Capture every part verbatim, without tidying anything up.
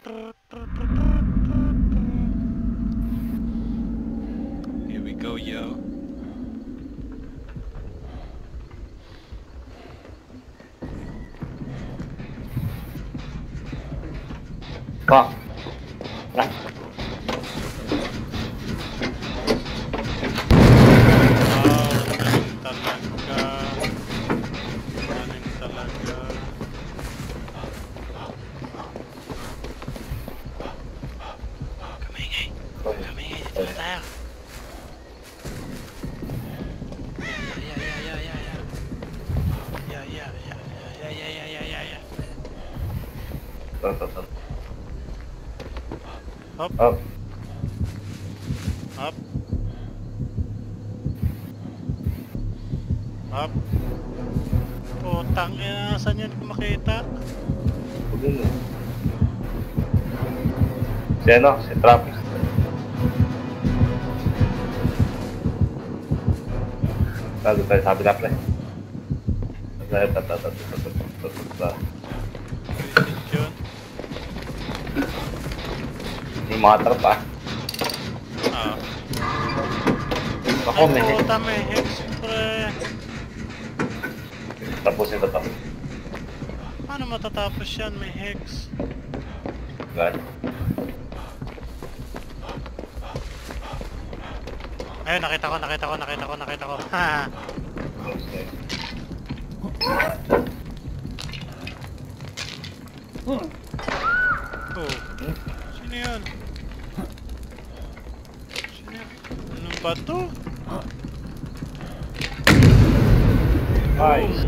Here we go, yo. Pa. Nah. Up. Up. Up. Up. Putang ina, saan yan makita? Si ano? Si Trap. Tago tayo sabi na pre. Tayo tayo tayo tayo tayo. Yun. Yung mga trap ah. Ah. Ako may hex. Puta, may hex pre. Tapusin ko to. Paano matatapos yan? May hex. Gan. Ayun, nakita ko, nakita ko, nakita ko, nakita ko. Haha. Oh. Sino yun? Sino yun? Anong ba to? Ay.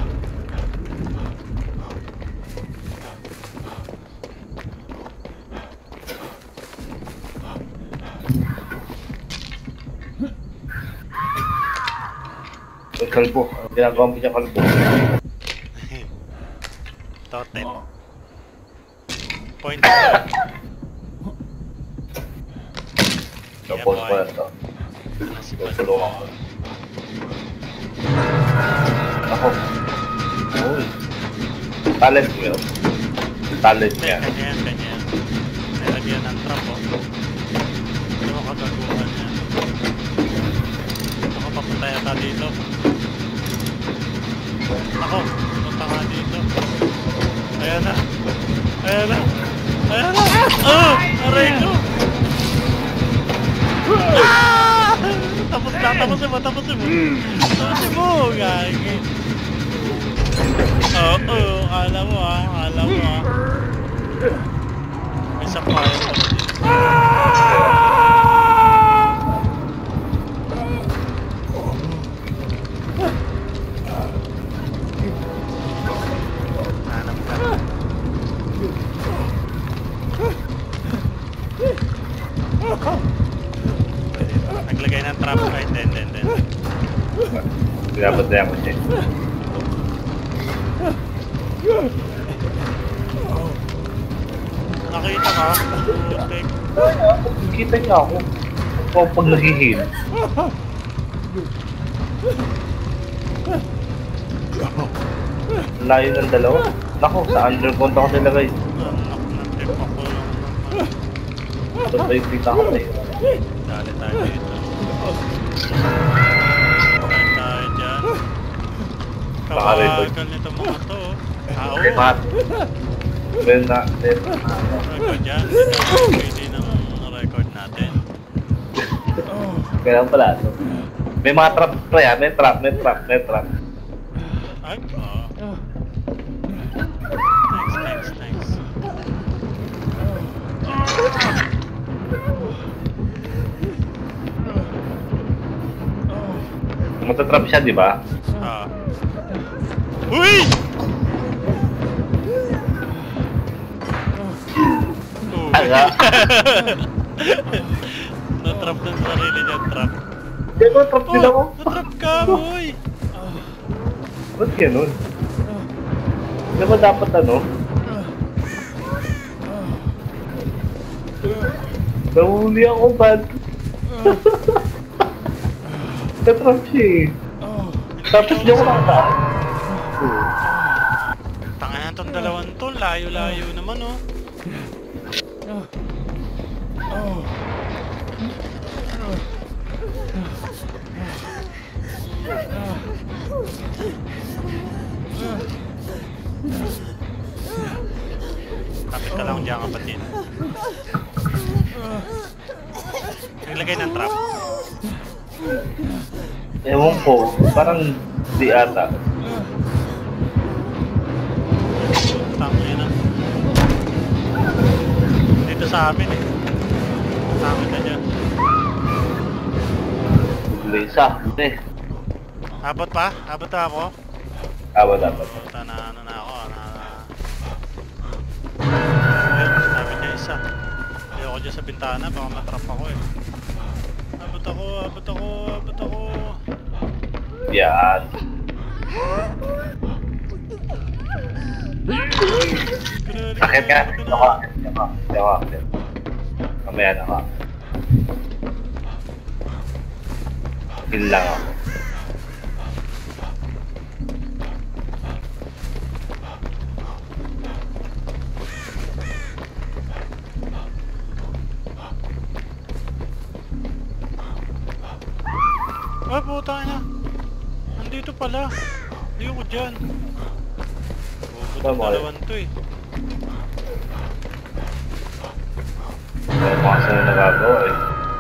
May kalbo. Ginagawa mo niya kalbo. Totem. Point. Tapos pa na ito. Tulong ako. Ako. Uy. Talent mo yun. Talent niya. Kanya yan, kanya yan. Nilagyan ng trap oh. Ano mo kagaguhan yan? Ako, papunta yata dito. Ako, punta nga dito. Ayan na. Ayan na. Ayan na. Oh! Aray ko! Ah! Tapos na, tapusin mo, tapusin mo. Tapusin mo, gagi. Oo, oh, kala mo ah, kala mo ah. May sapphire pa dito. Hanap ka. Naglagay ng trap kahit then, then, then. Dapat na ako siya. Nakita ka? Putik. Nakikita niya ako. Ako pag nag-heal. Layo ng dalawa. Naku, sa underground ako nilagay. Anak na tip ako lang naman. Ito pa yung kita ko na yun. Dali tayo dito. Kain tayo dyan. Kawagal nito mga to. Ah, oo. Mat. Well na, then. Record dyan. Pwede ng record natin. Kailan pala. So. May mga trap pa yan. May trap, may trap, may trap. Ay, oo. Thanks, thanks, thanks. Matatrap siya, di ba? Ah. Uy! Aga. Na-trap ng sarili niya, trap. Di ba trap din ako? Oh, na-trap ka, boy! Ba't ganun? Di ba dapat ano? Nahuli ako, bad. Na-trap siya eh. Tapos niya ko nakataan. Tangan na itong dalawang to, layo-layo naman oh. Kapit ka lang dyan, kapatid. Naglagay ng trap. Ewan ko, parang di ata. Tangin na. Dito sa amin eh. Tangin na dyan. Isa. Eh. Abot pa? Abot na ako? Abot, abot. Puta na ano na ako. Na... Ayun, sabi niya isa. Ayoko dyan sa bintana, baka matrap ako eh. Abot ako, abot ako, abot ako. Yan. Sakit ka? Ako, ako, ako, ako. Mamaya na ako. Heal lang ako. Ay, puta na. Nandito pala. Hindi ako dyan. Bubot ng dalawan to eh. Kaya mga sa'yo nagagawa eh.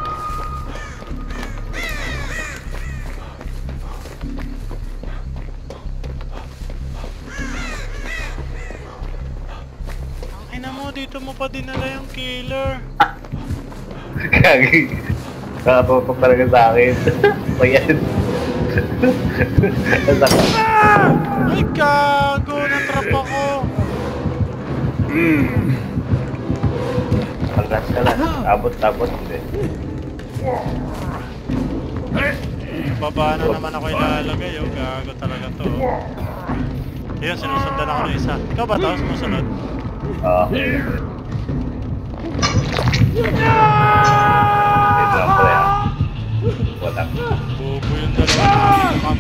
Ang ina mo, dito mo pa dinala yung killer. Kagi. Nakatutok talaga sa akin. Ayan. Ah! Ay, gago! Natrap ako! Pagkas ka lang. Abot, abot. Hindi. Baba na naman ako ilalagay. Oh, gago talaga to. Ayun, sinusundan ako ng isa. Ikaw ba ito? Sumusunod? Oo. Ito lang pala yan. Wala. Bobo yung dalawa. Ma'am.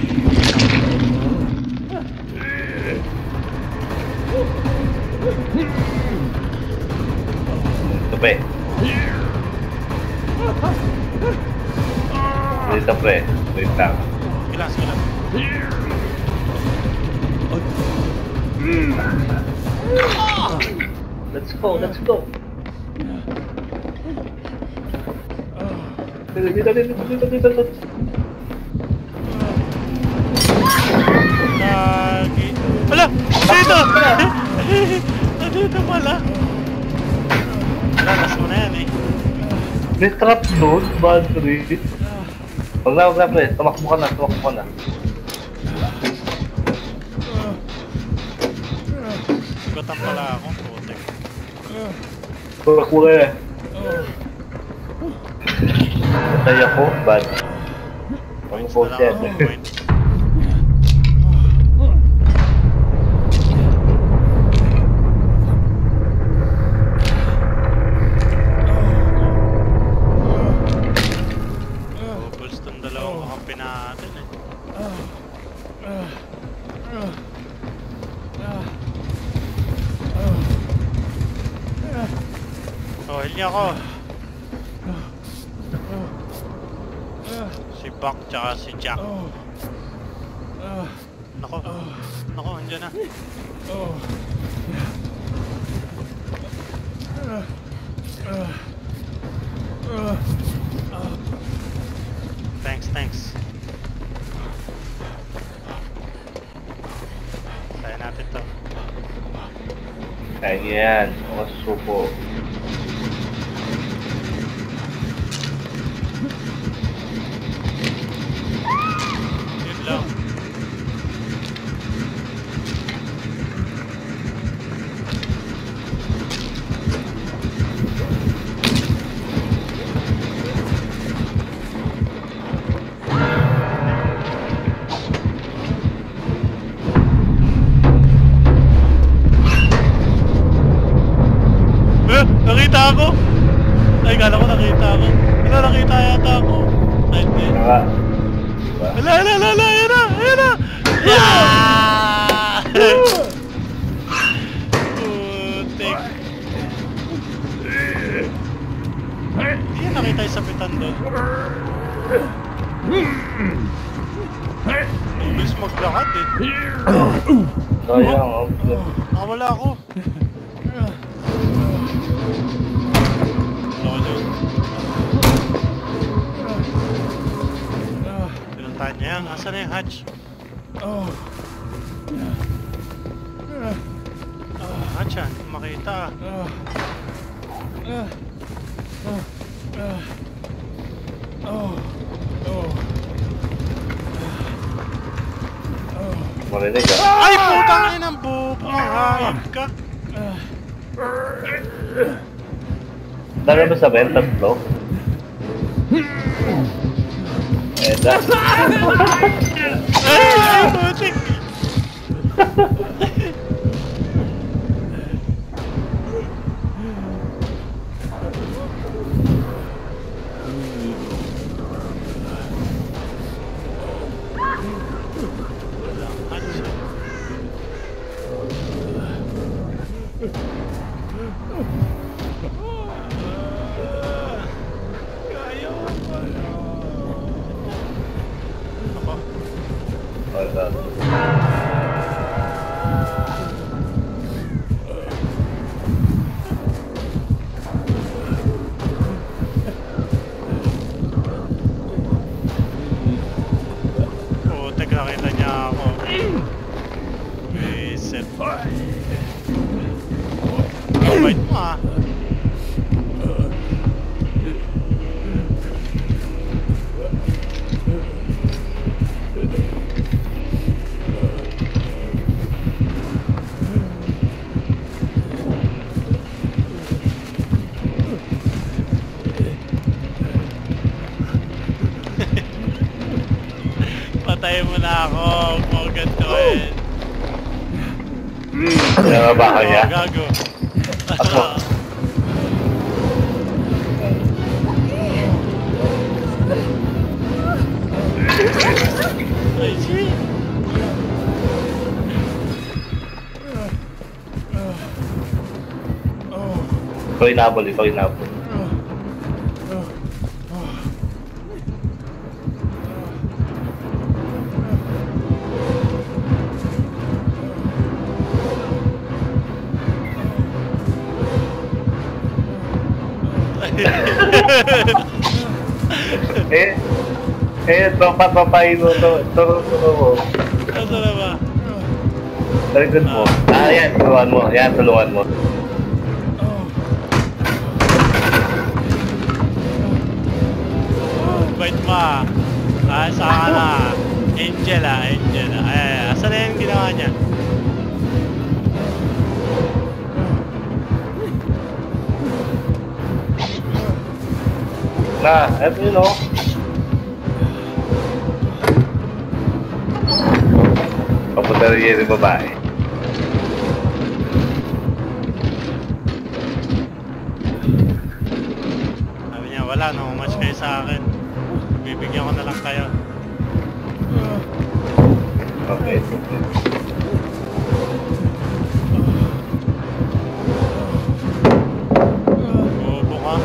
Ito pre. Dito pre. Wait lang. Ilang, ilang. Let's go, let's go. Dito, dito, dito, dito, dito, dito. Lagi. Wala! Dito! Nandito pala. Wala, last mo na yan eh. May trap doon, bad trip. Huwag na, huwag na pre. Tumakbo ka na, tumakbo ka na. Sugatan pala ako. Putik. Tumakbo ka na. Patay ako, bad. Ang Points post na lang yan. ako. Points. Bubbles tong dalawang kakampi natin eh. Oh, heal niya ako. Si Buck tsaka si Jack. Nako. Nako, andyan na. Thanks, thanks. Kaya natin to. Kaya yan, mga supo. Yun lang. Eh, nakita ako! Ay, kala ko nakita ako. Wala, nakita yata ako. Kahit eh. Saka, diba? Ala, ala, ala, ala, ayan na, ayan na! Yeah! Putik. nakita yung sapitan doon. Bilis maglakad eh. Sayang, oh. Nakawala ako. Wala ko dyan. Pinuntahan niya yan. Asan na yung hatch? Hatch yan. Hindi ko makita. Marinig ah. Ay, putang ina ng bubo. Mahayag ka. Dami ba sa benta to? Eh, da. Ay, ay, putik. Oh, God. Putik, nakita niya ako. Visit. Bait mo ah. Patayin mo na ako, huwag mo gantuin. Ano ba ba kanya? Oh, gago. Ako. Ay, shit. Ikaw inabol, ikaw inabol. eh, eh, papapapain mo to. Turo, turo mo. Ano na ba? Talikod mo. Ah, yan, tulungan mo. Yan, tulungan mo. Bait mo ah. Ah, saan ka na? Angel ah, Angel ah. Ay, ay, asan na yung ginawa niya? Na, eto yun o. Papunta rin yun yung babae. Sabi niya, wala, no match kayo sa akin. Bibigyan ko na lang kayo. Okay, okay. Bobo ka.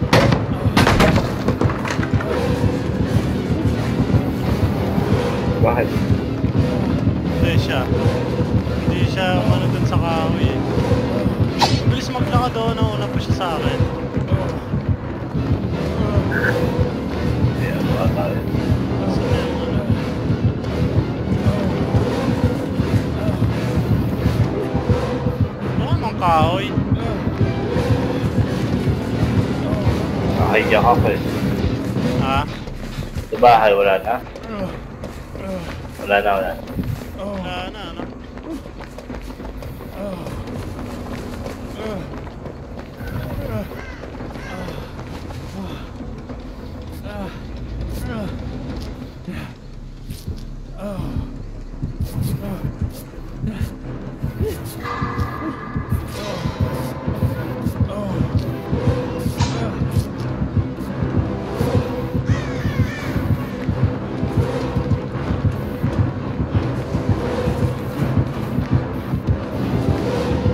Bakit? Hindi siya. Hindi siya umano dun sa kahoy. Bilis maglakad doon, nauna pa siya sa akin. Ayan, mga tayo. Asan na yung ano? Ano ang kahoy? Nakaiyak ako eh. Ha? Sa bahay, wala na. Wala na, wala na. Wala na, ano?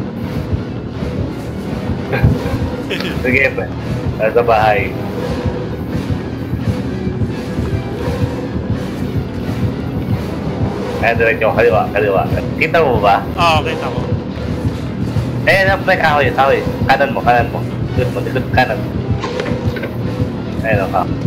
Sige, pa. Nasa bahay. Kaya diretso, kaliwa, kaliwa. Kita mo ba? Oo, kita ko. Eh, na-play kahoy, kahoy. Kanan mo, kanan mo. Likod mo, likod kanan. Ayun ka.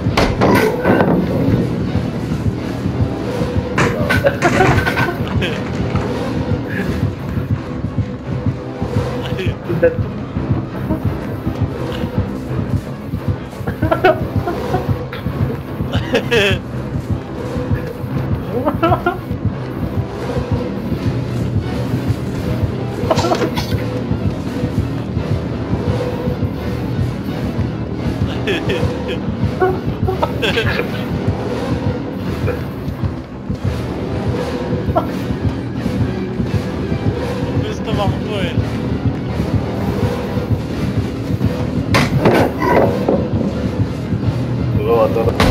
Gusto makbo eh. Turo, turo, turo.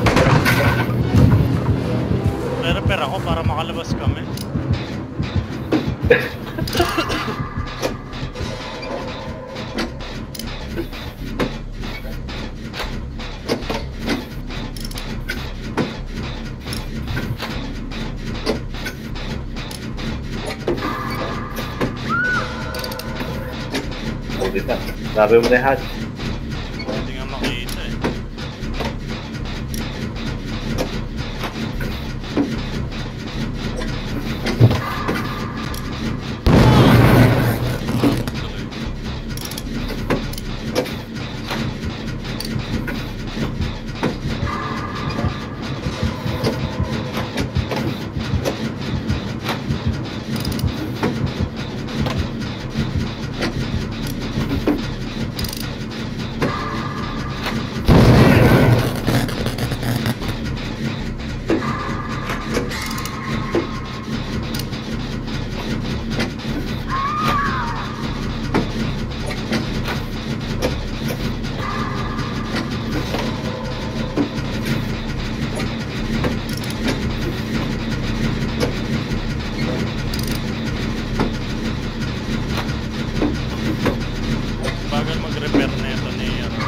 Pero pera ko para makalabas kami. Ulit na. Sabi mo na yung hatch. Hindi nga makita eh. Bagal mag-repair na ito ni ano.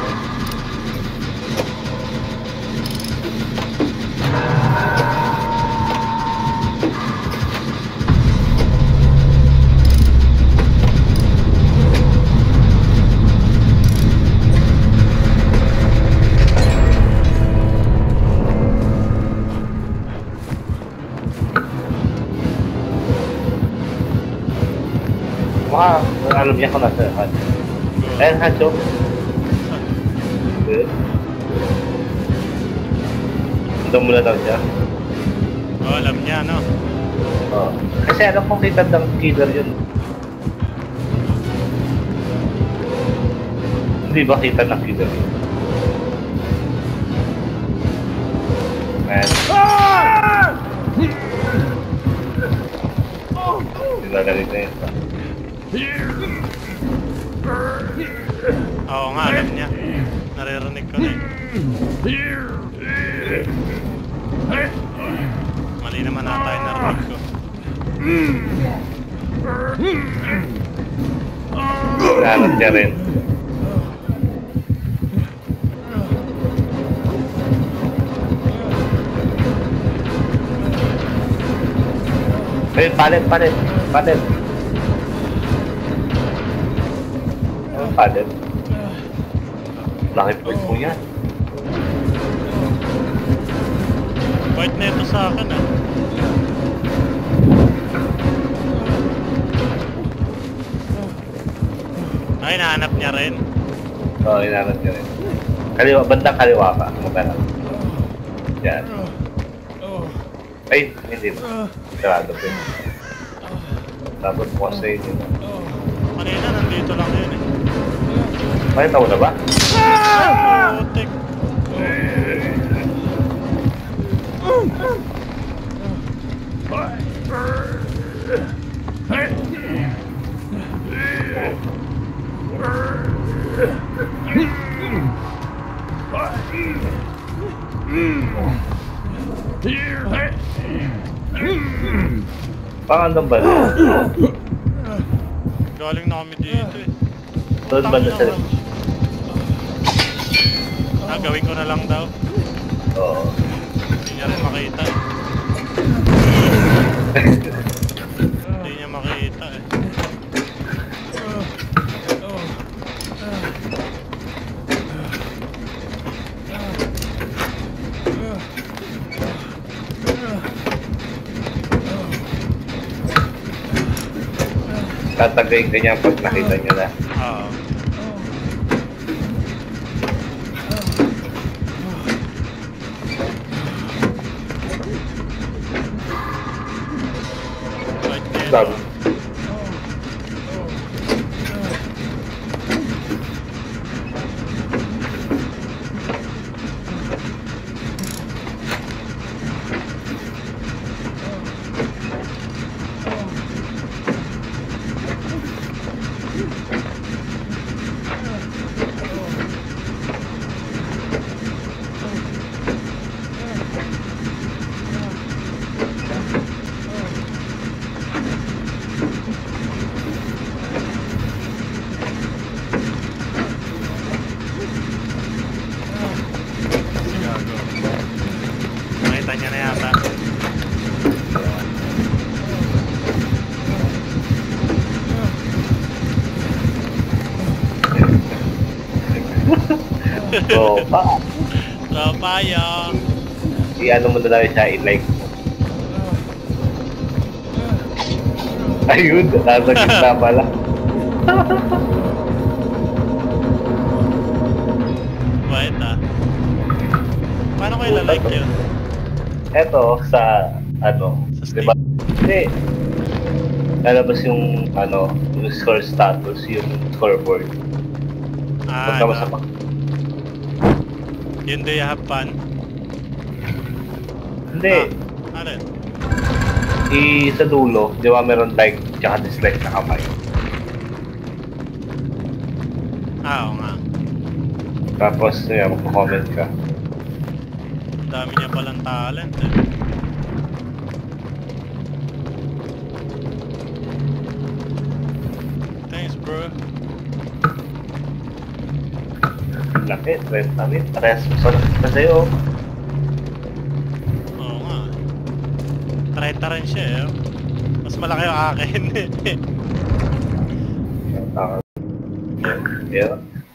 Wow, alam niya kung nasa hatch. Ayan, hatch, oh. Good. Doon muna daw siya. Oo, alam niya no. Oo. Kasi alam kong kitandang killer yun. Hindi ba kita ng killer yun? Ayan. Hindi na galit na yun. Oo nga, alam niya. Naririnig ko na eh. Mali naman ata yung narinig ko. Nahanap niya rin. Ay, palit, palit, palit. Ang palit. Laki point po yan. White na ito sa akin ah. Ay, nahanap niya rin. Oo, oh, inaanap niya rin. Kaliwa, bandang kaliwa ka. Magkano? Yan. Ay, hindi. Sarado po yun. Tapos po sa inyo. Kanina, nandito lang yun eh. Makita mo na ba? Ah! Putik. Pangandang ba? Galing na kami dito eh. Doon ba na sila? Ah, gawin ko na lang daw. Oo. Hindi niya rin makita eh. Hindi niya makita eh. Tatagayin ka niya pag nakita niya na. Oo. Right there. Sabi. Gago. Nakita niya na yata. So, pa. Tropa yo. I-ano mo na lang siya, i-like mo. Ayun, nasa gitna pala. Bait ah. Paano ko ilalike yun? Eto, sa, ano, Sa Steam? diba? Hindi. Lalabas yung, ano, yung score status, yung scoreboard. Ah, Pagka masama. ano? Yun do you have fun? Hindi. Ah, ano yun? I, sa dulo, di ba meron like, tsaka dislike na kamay. Ah, oo nga. Tapos, yun, magpo-comment ka. Dami niya palang talent eh. Thanks bro. Laki, trend namin. Parehas masarap na sa'yo. Oo nga. trenta rin siya eh. Mas malaki yung akin eh. Ah, yeah.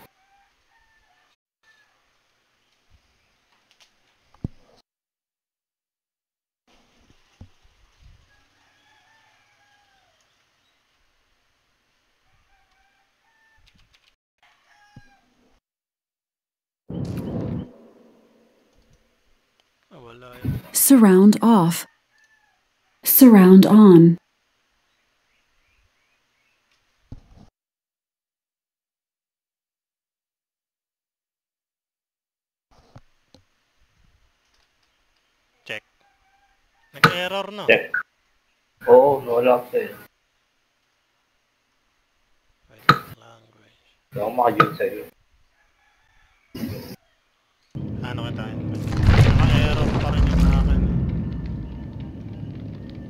Ah, wala yun. Surround off. Surround on. Check. Nag-error no? Check. Oo, wala ako eh. Wait, language. Hindi ako makajun sa'yo. Ano kita yun? Naka-error pa rin yung akin.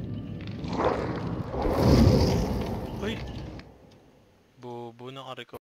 Uy! Bubo na ka-record.